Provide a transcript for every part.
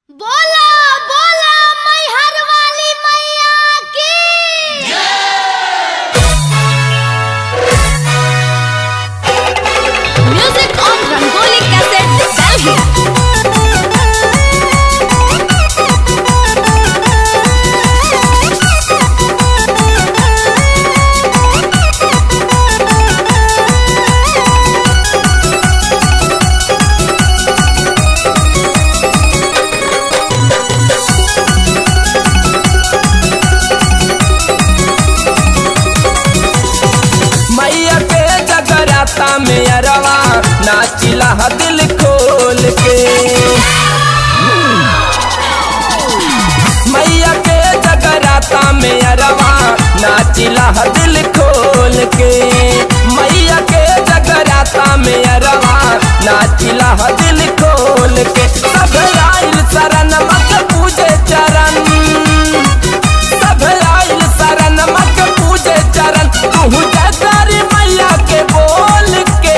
बोला बोला मैहर वाली मैया की music on Rangoli cassette Delhi. में अरवा नाचिला दिल खोल के मैया के जगराता में अरवा नाचिला दिल खोल के मैया के जगराता में अरवा नाचिला दिल खोल के सब आइल शरण मत पूजे चरण सब आइल शरण मत पूजे चरण तू जयकारी मैया के बोल के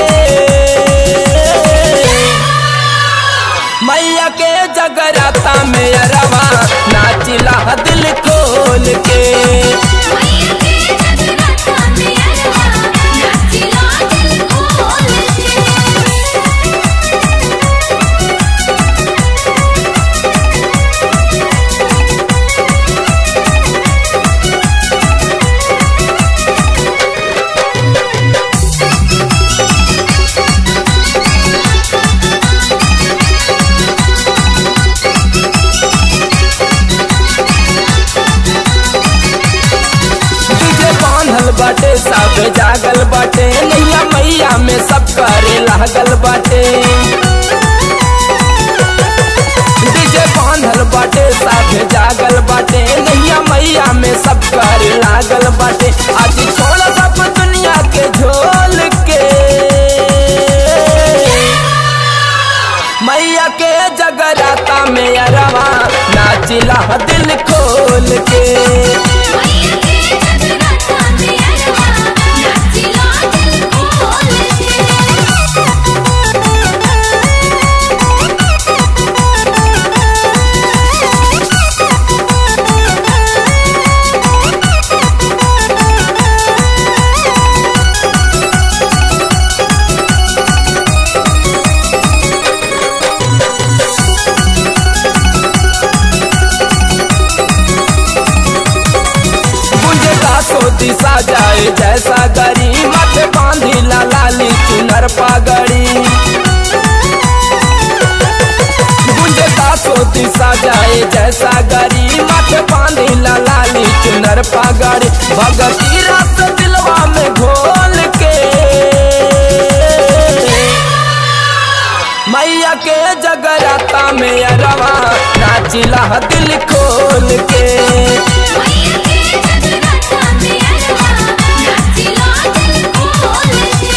मैया के जगराता में अरवा नाचिला दिल खोल के मैया के जगराता में अरवा नाचिला दिल खोल के। बाटे सब जागल बाटे नैया मैया में सब करे लागल बाटे डीजे बांधल बाटे सब जागल बाटे नैया मैया में सब करे लागल बाटे आज छोड़ सब दुनिया के झोल के मैया के जगराता में अरवा नाचिला दिल खोल के मैया के जगराता में अरवा नाचिला दिल खोल के। दिशा जाए जैसा गरी माथे बांधी लाली चुनर पागड़ी गुंजे दासो दिशा जाए जैसा गरी माथे बांधी लाली चुनर पागड़ी भगती रस दिलवा में घोल के मैया के जगराता में अरवा नाचिला दिल खोल के मैया के जगराता में अरवा नाचिला दिल खोल के।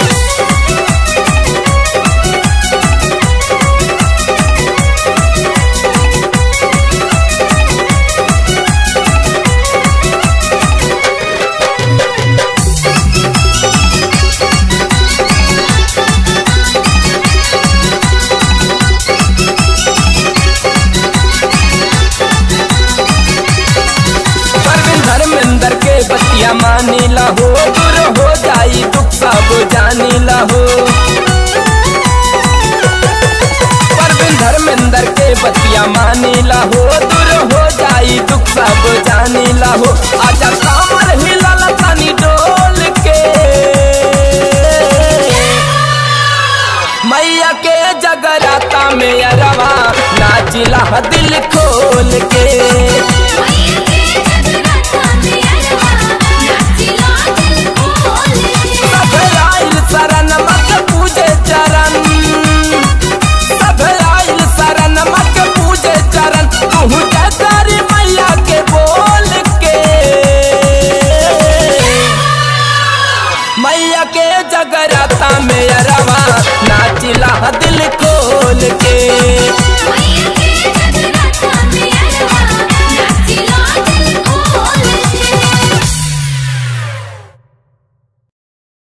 धर्मेंद्र के बतिया मानीला हो दूर हो जाई दुख सब जानीला हो परवीन धर्मेंद्र के बतिया मानीला हो दूर हो जाई दुख सब जानीला हो आजा कामर हिलल तनी डोल के मैया के जगराता में अरवा नाचिला दिल